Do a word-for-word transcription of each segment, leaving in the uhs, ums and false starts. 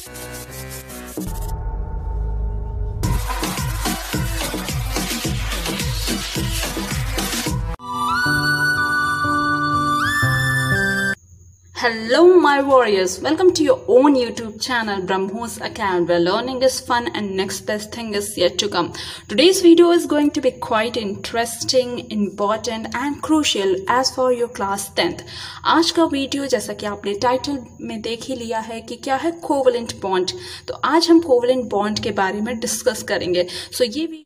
Hello my warriors, welcome to your own YouTube channel Brahmos Academy, where learning is fun and next best thing is yet to come. Today's video is going to be quite interesting, important and crucial as for your class tenth. आज का video जैसा कि आपने title में देख ही लिया है कि क्या है कोवलेंट बॉन्ड, तो आज हम कोवलेंट बॉन्ड के बारे में डिस्कस करेंगे. सो so, ये भी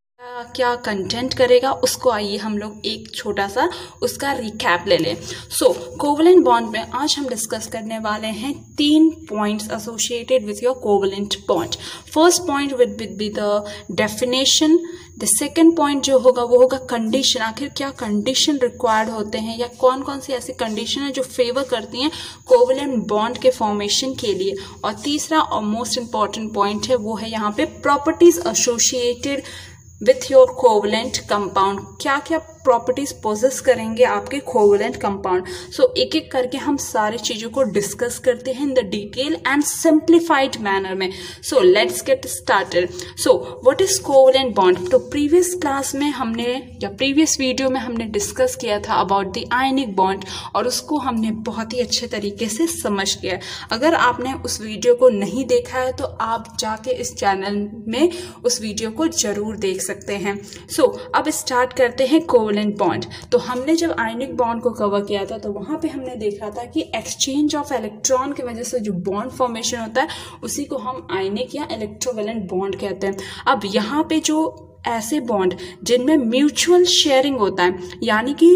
क्या कंटेंट करेगा उसको आइए हम लोग एक छोटा सा उसका रिकैप ले लें. सो कोवलेंट बॉन्ड में आज हम डिस्कस करने वाले हैं तीन points associated with your covalent bond. First point with be the definition. The second point जो होगा वो होगा कंडीशन. आखिर क्या कंडीशन रिक्वायर्ड होते हैं या कौन कौन सी ऐसी कंडीशन है जो फेवर करती हैं कोवलेंट बॉन्ड के फॉर्मेशन के लिए. और तीसरा और मोस्ट इंपॉर्टेंट पॉइंट है वो है यहाँ पे properties associated with your covalent compound. क्या क्या प्रॉपर्टीज पोजेस करेंगे आपके कोवलेंट कंपाउंड. सो एक एक करके हम सारी चीजों को डिस्कस करते हैं in the detail and simplified manner में. So let's get started. So what is covalent bond. तो प्रीवियस क्लास में हमने या प्रीवियस वीडियो में हमने डिस्कस किया था अबाउट द आयनिक बॉन्ड और उसको हमने बहुत ही अच्छे तरीके से समझ लिया. अगर आपने उस वीडियो को नहीं देखा है तो आप जाके इस चैनल में उस वीडियो को जरूर देख सकते हैं. सो so, अब स्टार्ट करते हैं कोवलेंट बॉन्ड. तो हमने जब आयनिक बॉन्ड को कवर किया था तो वहां पे हमने देखा था कि एक्सचेंज ऑफ इलेक्ट्रॉन की वजह से जो बॉन्ड फॉर्मेशन होता है उसी को हम आयनिक या इलेक्ट्रोवैलेंट बॉन्ड कहते हैं. अब यहाँ पे जो ऐसे बॉन्ड जिनमें म्यूचुअल शेयरिंग होता है यानी कि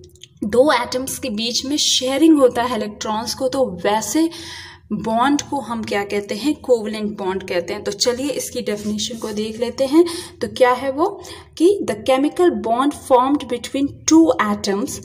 दो एटम्स के बीच में शेयरिंग होता है इलेक्ट्रॉन्स को, तो वैसे बॉन्ड को हम क्या कहते हैं कोवलेंट बॉन्ड कहते हैं. तो चलिए इसकी डेफिनेशन को देख लेते हैं. तो क्या है वो कि the chemical bond formed between two atoms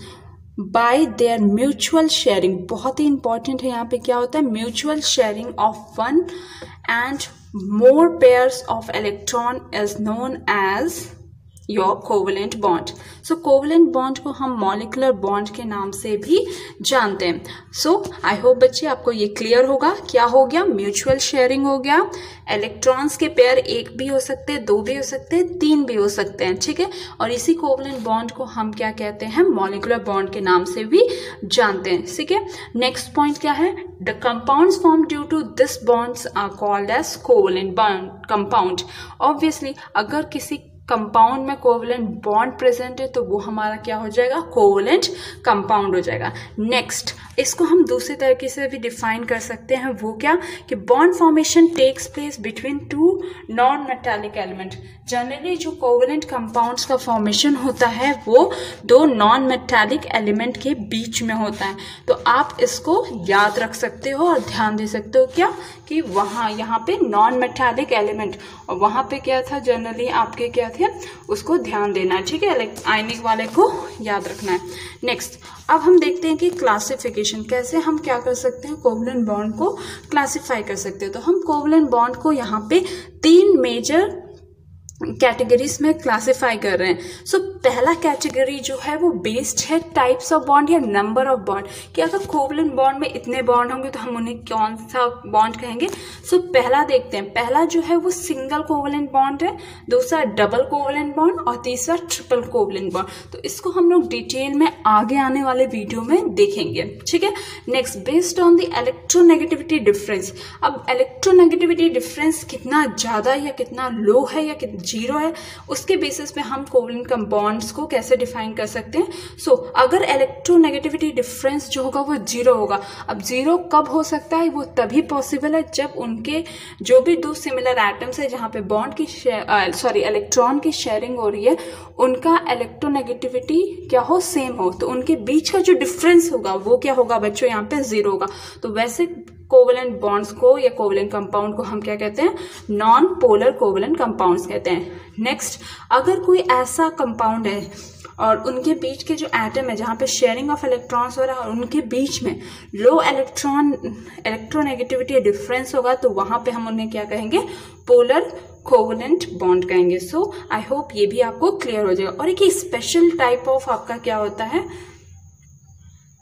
by their mutual sharing. बहुत ही इंपॉर्टेंट है यहाँ पे क्या होता है mutual sharing of one and more pairs of electron is known as your covalent bond. So covalent bond को हम मॉलिक्यूलर बॉन्ड के नाम से भी जानते हैं. सो आई होप बच्चे आपको ये क्लियर होगा. क्या हो गया म्यूचुअल शेयरिंग हो गया. इलेक्ट्रॉन्स के पेयर एक भी हो सकते हैं, दो भी हो सकते हैं, तीन भी हो सकते हैं. ठीक है. और इसी कोवलेंट बॉन्ड को हम क्या कहते हैं मॉलिक्यूलर बॉन्ड के नाम से भी जानते हैं. ठीक है. नेक्स्ट पॉइंट क्या है. The compounds form due to this bonds are called as covalent bond compound. Obviously अगर किसी कंपाउंड में कोवलेंट बॉन्ड प्रेजेंट है तो वो हमारा क्या हो जाएगा कोवलेंट कंपाउंड हो जाएगा. नेक्स्ट इसको हम दूसरे तरीके से भी डिफाइन कर सकते हैं. वो क्या कि bond formation takes place between two non metallic element. Generally जो कोवलेंट कंपाउंड्स का फॉर्मेशन होता है वो दो नॉन मेटालिक एलिमेंट के बीच में होता है. तो आप इसको याद रख सकते हो और ध्यान दे सकते हो क्या कि वहाँ यहाँ पे नॉन मेटालिक एलिमेंट और वहाँ पे क्या था जनरली आपके क्या थे उसको ध्यान देना है. ठीक है. आयनिक वाले को याद रखना है. नेक्स्ट अब हम देखते हैं कि क्लासिफिकेशन कैसे हम क्या कर सकते हैं कोवलेंट बॉन्ड को क्लासिफाई कर सकते हैं. तो हम कोवलेंट बॉन्ड को यहाँ पे तीन मेजर कैटेगरीज में क्लासिफाई कर रहे हैं. सो so, पहला कैटेगरी जो है वो बेस्ड है टाइप्स ऑफ बॉन्ड या नंबर ऑफ बॉन्ड. क्या अगर कोवलेंट बॉन्ड में इतने बॉन्ड होंगे तो हम उन्हें कौन सा बॉन्ड कहेंगे. सो so, पहला देखते हैं. पहला जो है वो सिंगल कोवलेंट बॉन्ड है, दूसरा डबल कोवलेंट बॉन्ड और तीसरा ट्रिपल कोवलेंट बॉन्ड. तो इसको हम लोग डिटेल में आगे आने वाले वीडियो में देखेंगे. ठीक है. Next based on the electronegativity difference. अब इलेक्ट्रोनेगेटिविटी डिफरेंस कितना ज्यादा या कितना लो है या कितना जीरो है उसके बेसिस पे हम कोवलेंट बॉन्ड्स को कैसे डिफाइन कर सकते हैं. सो so, अगर इलेक्ट्रोनेगेटिविटी डिफरेंस जो होगा वो जीरो होगा. अब जीरो कब हो सकता है वो तभी पॉसिबल है जब उनके जो भी दो सिमिलर एटम्स है जहां पे बॉन्ड की सॉरी इलेक्ट्रॉन की शेयरिंग हो रही है उनका इलेक्ट्रोनेगेटिविटी क्या हो सेम हो. तो उनके बीच का जो डिफरेंस होगा वो क्या होगा बच्चों यहाँ पे जीरो होगा. तो वैसे कोवलेंट बॉन्ड्स को या कोवलेंट कंपाउंड को हम क्या कहते हैं नॉन पोलर कोवलेंट कंपाउंड्स कहते हैं. नेक्स्ट अगर कोई ऐसा कंपाउंड है और उनके बीच के जो एटम है जहाँ पे शेयरिंग ऑफ इलेक्ट्रॉन्स हो रहा है और उनके बीच में लो इलेक्ट्रॉन इलेक्ट्रोनेगेटिविटी डिफरेंस होगा तो वहां पे हम उन्हें क्या कहेंगे पोलर कोवलेंट बॉन्ड कहेंगे. सो आई होप ये भी आपको क्लियर हो जाएगा. और एक स्पेशल टाइप ऑफ आपका क्या होता है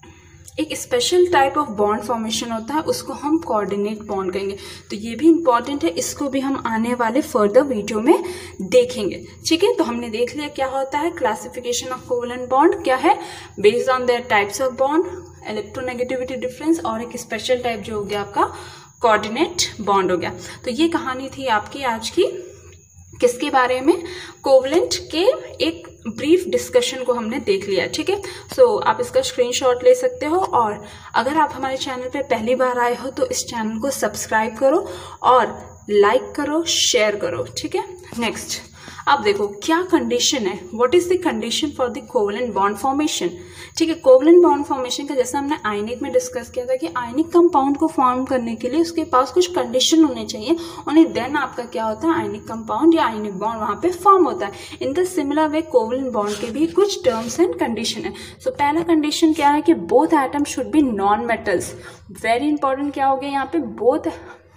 एक special type of bond formation होता है, उसको हम कोऑर्डिनेट बॉन्ड कहेंगे। तो ये भी इंपॉर्टेंट है, इसको भी हम आने वाले फर्दर वीडियो में देखेंगे। ठीक है, तो हमने देख लिया क्या होता है क्लासिफिकेशन ऑफ कोवलेंट बॉन्ड, क्या है based on their types of bond, electronegativity difference, और एक स्पेशल टाइप जो हो गया आपका कोऑर्डिनेट बॉन्ड हो गया। तो ये कहानी थी आपकी आज की, किसके बारे में, कोवलेंट के एक ब्रीफ डिस्कशन को हमने देख लिया। ठीक है, सो so, आप इसका स्क्रीनशॉट ले सकते हो, और अगर आप हमारे चैनल पे पहली बार आए हो तो इस चैनल को सब्सक्राइब करो और लाइक करो, शेयर करो। ठीक है, नेक्स्ट अब देखो क्या कंडीशन है, what is the condition for the covalent bond formation. ठीक है, कोवलेंट बॉन्ड फॉर्मेशन का जैसा हमने आयनिक में डिस्कस किया था कि आयनिक कंपाउंड को फॉर्म करने के लिए उसके पास कुछ कंडीशन होने चाहिए, ओनली देन आपका क्या होता है आयनिक कंपाउंड या आयनिक बॉन्ड वहां पे फॉर्म होता है। In the similar way covalent bond के भी कुछ टर्म्स एंड कंडीशन है। सो so, पहला कंडीशन क्या है कि both atom should be non metals. Very important क्या हो गया यहाँ पे, both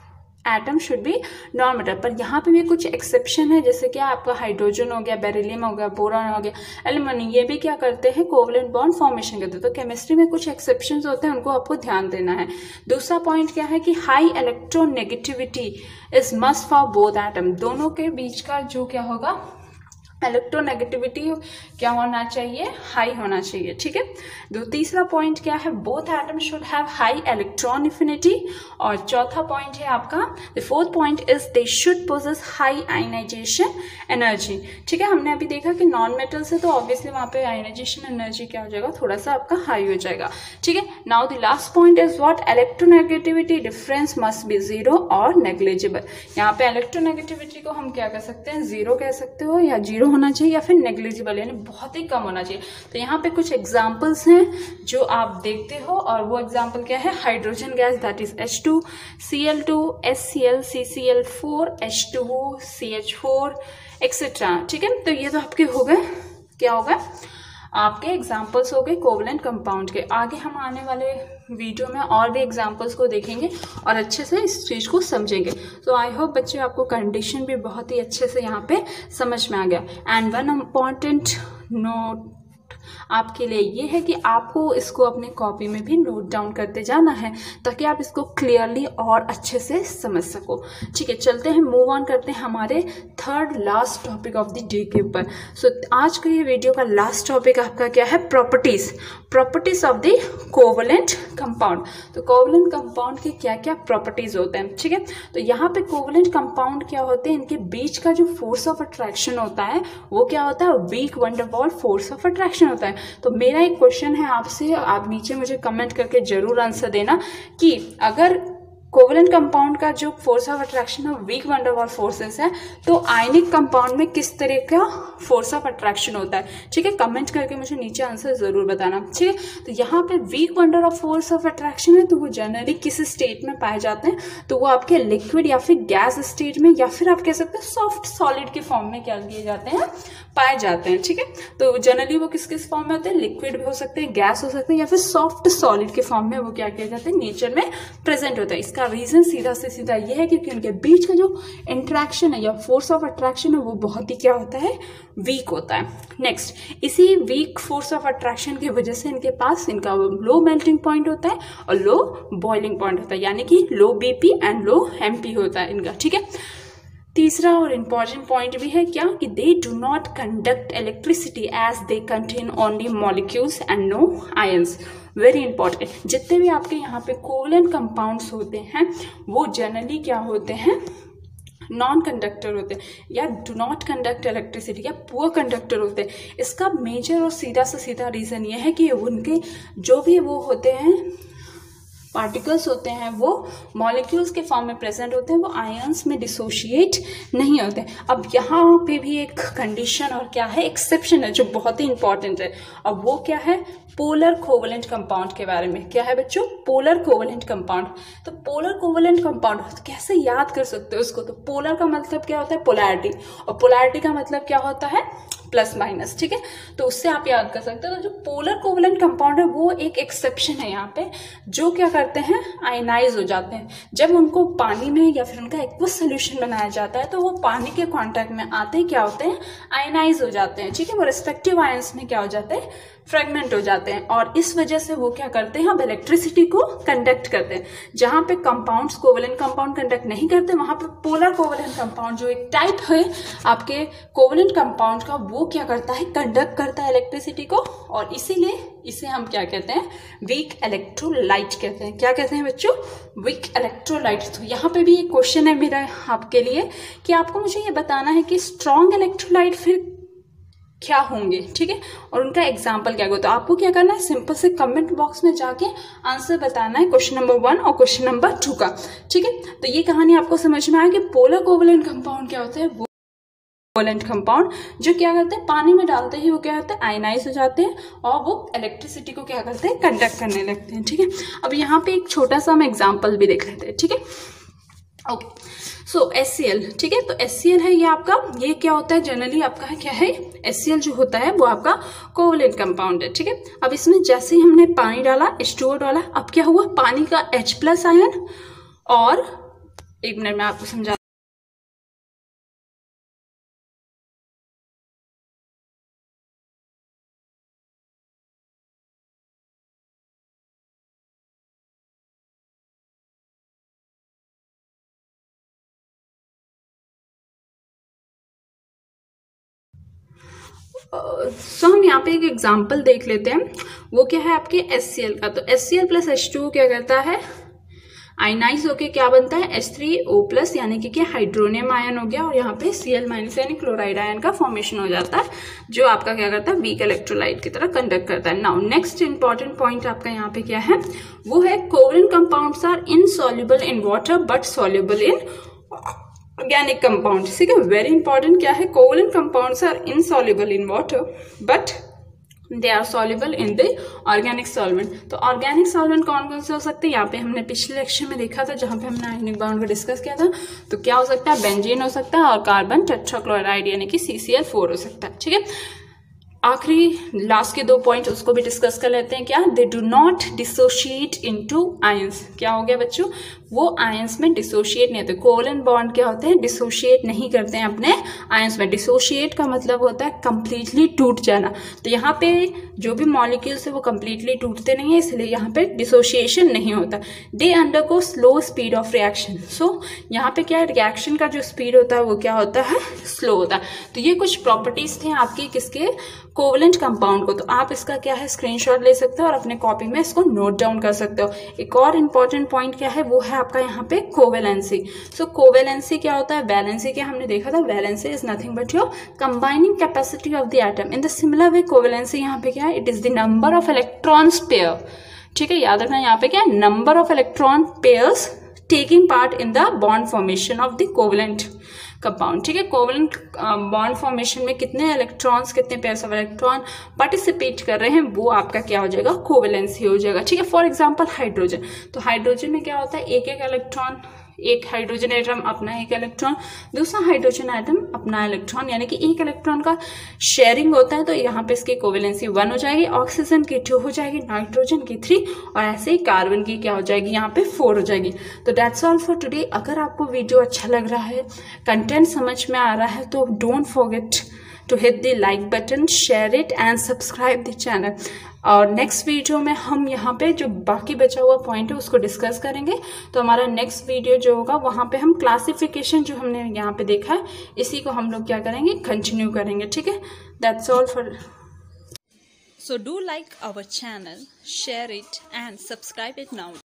atom should be non metal. पर यहाँ पे भी कुछ एक्सेप्शन है, जैसे कि आपका हाइड्रोजन हो गया, बेरिलियम हो गया, बोरॉन हो गया, एल्यूमिनियम, ये भी क्या करते हैं कोवलेंट बॉन्ड फॉर्मेशन करते हैं। तो केमिस्ट्री में कुछ एक्सेप्शंस होते हैं, उनको आपको ध्यान देना है। दूसरा पॉइंट क्या है कि high electronegativity is must for both atom. दोनों के बीच का जो क्या होगा इलेक्ट्रोनेगेटिविटी क्या होना चाहिए, हाई होना चाहिए। ठीक है, दो तीसरा पॉइंट क्या है, both atom should have high electron affinity. और चौथा पॉइंट है आपका, the fourth point is they should possess high ionization energy. ठीक है, हमने अभी देखा कि नॉन मेटल से तो ऑब्वियसली वहां पे आयनाइजेशन एनर्जी क्या हो जाएगा, थोड़ा सा आपका हाई हो जाएगा। ठीक है, now the last point is what, electronegativity difference must be zero और नेग्लिजिबल। यहाँ पे इलेक्ट्रोनेगेटिविटी को हम क्या कर सकते हैं, जीरो कह सकते हो, या जीरो होना चाहिए या फिर नेग्लिजिबल यानी बहुत ही कम होना चाहिए। तो यहाँ पे कुछ एग्जांपल्स हैं जो आप देखते हो, और वो एग्जांपल क्या है, hydrogen gas that is H two C L two H C L C C L four H two O C H four etcetera. ठीक है, तो ये तो आपके हो गए, क्या हो गए आपके एग्जाम्पल्स हो गए कोवलेंट कंपाउंड के। आगे हम आने वाले वीडियो में और भी एग्जाम्पल्स को देखेंगे और अच्छे से इस चीज को समझेंगे। तो आई होप बच्चे आपको कंडीशन भी बहुत ही अच्छे से यहाँ पे समझ में आ गया। एंड वन इम्पॉर्टेंट नोट आपके लिए ये है कि आपको इसको अपने कॉपी में भी नोट डाउन करते जाना है, ताकि आप इसको क्लियरली और अच्छे से समझ सको। ठीक है, चलते हैं, मूव ऑन करते हैं हमारे third last topic of the day के ऊपर। सो आज का ये वीडियो का लास्ट टॉपिक आपका क्या है, properties properties of the covalent compound. तो कोवलेंट कंपाउंड के क्या क्या प्रॉपर्टीज होते हैं। ठीक है, तो यहाँ पे कोवलेंट कंपाउंड क्या होते हैं, इनके बीच का जो फोर्स ऑफ अट्रैक्शन होता है वो क्या होता है, weak van der Waals force of attraction होता है। तो मेरा एक क्वेश्चन है आपसे, आप नीचे मुझे कमेंट करके जरूर आंसर देना कि अगर कोवलेंट कंपाउंड का जो फोर्स ऑफ अट्रैक्शन है weak van der Waals forces है, तो आयनिक कंपाउंड में किस तरह का फोर्स ऑफ अट्रैक्शन होता है। ठीक है, कमेंट करके मुझे नीचे आंसर जरूर बताना। ठीक है, तो यहाँ पे weak van der of force of attraction है, तो वो जनरली किस स्टेट में पाए जाते हैं, तो वो आपके लिक्विड या फिर गैस स्टेट में, या फिर आप कह सकते हैं सॉफ्ट सॉलिड के फॉर्म में क्या किए जाते हैं, पाए जाते हैं। ठीक है, तो जनरली वो किस किस फॉर्म में होते हैं, लिक्विड भी हो सकते हैं, गैस हो सकते हैं, या फिर सॉफ्ट सॉलिड के फॉर्म में वो क्या किए जाते हैं, नेचर में प्रेजेंट होता है। इसका रीजन सीधा से सीधा ये है क्योंकि उनके बीच का जो इंटरेक्शन है या फोर्स ऑफ अट्रैक्शन है वो बहुत ही क्या होता है, वीक होता है। नेक्स्ट, इसी वीक फोर्स ऑफ अट्रैक्शन की वजह से इनके पास इनका लो मेल्टिंग पॉइंट होता है और लो बॉइलिंग पॉइंट होता है, यानी कि low BP and low MP होता है इनका। ठीक है, तीसरा और इम्पॉर्टेंट पॉइंट भी है क्या कि they do not conduct electricity as they contain only molecules and no ions. Very important, जितने भी आपके यहाँ पे कोवलेंट कंपाउंड्स होते हैं वो जनरली क्या होते हैं, नॉन कंडक्टर होते हैं, या डू नॉट कंडक्ट इलेक्ट्रिसिटी, या पुअर कंडक्टर होते हैं। इसका मेजर और सीधा से सीधा रीजन ये है कि उनके जो भी वो होते हैं पार्टिकल्स होते हैं वो मॉलिक्यूल्स के फॉर्म में प्रेजेंट होते हैं, वो आयंस में डिसोशिएट नहीं होते। अब यहाँ पे भी एक कंडीशन और क्या है, एक्सेप्शन है जो बहुत ही इंपॉर्टेंट है। अब वो क्या है, पोलर कोवलेंट कंपाउंड के बारे में। क्या है बच्चों, पोलर कोवलेंट कंपाउंड। तो पोलर कोवलेंट कंपाउंड तो कैसे याद कर सकते हो उसको, तो पोलर का मतलब क्या होता है, पोलैरिटी, और पोलैरिटी का मतलब क्या होता है, प्लस माइनस। ठीक है, तो उससे आप याद कर सकते हो। तो जो पोलर कोवलेंट कंपाउंड है वो एक एक्सेप्शन है यहाँ पे, जो क्या करते हैं, आयनाइज हो जाते हैं। जब उनको पानी में या फिर उनका एक्वस सोल्यूशन बनाया जाता है तो वो पानी के कांटेक्ट में आते ही क्या होते हैं, आयनाइज हो जाते हैं। ठीक है, वो रिस्पेक्टिव आयंस में क्या हो जाते हैं, फ्रेगमेंट हो जाते हैं और इस वजह से वो क्या करते हैं, अब इलेक्ट्रिसिटी को कंडक्ट करते हैं। जहां पे कंपाउंड्स कोवेलेंट कंपाउंड कंडक्ट नहीं करते, वहां पे पोलर कोवेलेंट कंपाउंड जो एक टाइप है आपके कोवेलेंट कंपाउंड का, वो क्या करता है, कंडक्ट करता है इलेक्ट्रिसिटी को, और इसीलिए इसे हम क्या कहते हैं, वीक इलेक्ट्रोलाइट कहते हैं। क्या कहते हैं बच्चों, वीक इलेक्ट्रोलाइट। तो यहाँ पे भी एक क्वेश्चन है मेरा आपके लिए कि आपको मुझे ये बताना है कि स्ट्रॉन्ग इलेक्ट्रोलाइट फिर क्या होंगे, ठीक है, और उनका एग्जाम्पल क्या होगा। तो आपको क्या करना है, सिंपल से कमेंट बॉक्स में जाके आंसर बताना है क्वेश्चन नंबर वन और क्वेश्चन नंबर टू का, ठीक है। तो ये कहानी आपको समझ में आया कि पोलर कोवेलेंट कंपाउंड क्या होते हैं, वो कोवेलेंट कंपाउंड जो क्या करते हैं, पानी में डालते ही वो क्या होते हैं, आयनाइज हो जाते हैं और वो इलेक्ट्रिसिटी को क्या करते हैं, कंडक्ट करने लगते हैं, ठीक है। अब यहाँ पे एक छोटा सा हम एग्जाम्पल भी देख लेते हैं, ठीक है। Okay, so S C L, ठीक है। तो एस सी एल है ये आपका, ये क्या होता है, जनरली आपका है क्या है, एस सी एल जो होता है वो आपका कोवेलेंट कंपाउंड है, ठीक है। अब इसमें जैसे ही हमने पानी डाला, एच टू ओ डाला, अब क्या हुआ, पानी का H प्लस आयन, और एक मिनट में आपको समझा, सो so, हम यहाँ पे एक एग्जांपल देख लेते हैं। वो क्या है आपके एस सी एल का। तो S C L plus H two O क्या करता है, आयनाइज होके क्या बनता है, एच थ्री ओ प्लस, यानी कि क्या हाइड्रोनियम आयन हो गया, और यहाँ पे Cl माइनस यानी क्लोराइड आयन का फॉर्मेशन हो जाता है, जो आपका क्या करता है, वीक इलेक्ट्रोलाइट की तरह कंडक्ट करता है। नाउ नेक्स्ट इंपॉर्टेंट पॉइंट आपका यहाँ पे क्या है, वो है covalent compounds are insoluble in water but soluble in organic compound, ठीक है। वेरी इंपॉर्टेंट क्या है, covalent compounds are insoluble in water but they are soluble in the organic solvent. तो ऑर्गेनिक सॉल्वेंट कौन कौन से हो सकते हैं, यहाँ पे हमने पिछले लेक्चर में देखा था जहां पे हमने आयनिक बॉन्ड को डिस्कस किया था। तो क्या हो सकता है, बेंजीन हो सकता है और कार्बन टेट्राक्लोराइड यानी कि सी सी एल फोर हो सकता है, ठीक है। आखिरी लास्ट के दो पॉइंट उसको भी डिस्कस कर लेते हैं। क्या, they do not dissociate into ions. क्या हो गया बच्चों, वो आयंस में डिसोशिएट नहीं होते। कोवेलेंट बॉन्ड क्या होते हैं, डिसोशिएट नहीं करते हैं अपने आयंस में। डिसोशिएट का मतलब होता है कंप्लीटली टूट जाना। तो यहाँ पे जो भी मॉलिक्यूल्स है वो कंप्लीटली टूटते नहीं है, इसलिए यहाँ पे डिसोशिएशन नहीं होता। They undergo slow speed of reaction. So यहाँ पे क्या है, रिएक्शन का जो स्पीड होता है वो क्या होता है, स्लो होता है। तो ये कुछ प्रॉपर्टीज थे आपकी किसके, कोवेलेंट कंपाउंड को। तो आप इसका क्या है, स्क्रीनशॉट ले सकते हो और अपने कॉपी में इसको नोट डाउन कर सकते हो। एक और इंपॉर्टेंट पॉइंट क्या है, वो है आपका यहाँ पे कोवेलेंसी। सो कोवेलेंसी क्या होता है, वैलेंसी क्या हमने देखा था, valency is nothing but your combining capacity of the atom. In the similar way covalency यहाँ पे क्या है, it is the number of electrons pair, ठीक है। याद रखना यहाँ पे क्या है, number of electron pairs taking part in the bond formation of the covalent compound, ठीक है। कोवेलेंट बॉन्ड फॉर्मेशन में कितने इलेक्ट्रॉन्स, कितने पेयर्स ऑफ इलेक्ट्रॉन पार्टिसिपेट कर रहे हैं, वो आपका क्या हो जाएगा, कोवेलेंसी हो जाएगा, ठीक है। For example hydrogen. तो हाइड्रोजन में क्या होता है, एक एक इलेक्ट्रॉन, एक हाइड्रोजन एटम अपना एक इलेक्ट्रॉन, दूसरा हाइड्रोजन एटम अपना इलेक्ट्रॉन, यानी कि एक इलेक्ट्रॉन का शेयरिंग होता है। तो यहाँ पे इसकी कोवेलेंसी वन हो जाएगी, ऑक्सीजन की टू हो जाएगी, नाइट्रोजन की थ्री, और ऐसे ही कार्बन की क्या हो जाएगी, यहाँ पे फोर हो जाएगी। तो दैट्स ऑल फॉर टुडे। अगर आपको वीडियो अच्छा लग रहा है, कंटेंट समझ में आ रहा है, तो don't forget to hit the like button, share it and subscribe the channel. और नेक्स्ट वीडियो में हम यहाँ पे जो बाकी बचा हुआ पॉइंट है उसको डिस्कस करेंगे। तो हमारा नेक्स्ट वीडियो जो होगा वहाँ पे हम क्लासिफिकेशन जो हमने यहाँ पे देखा है इसी को हम लोग क्या करेंगे, कंटिन्यू करेंगे, ठीक है। That's all for. So do like our channel, share it and subscribe it now.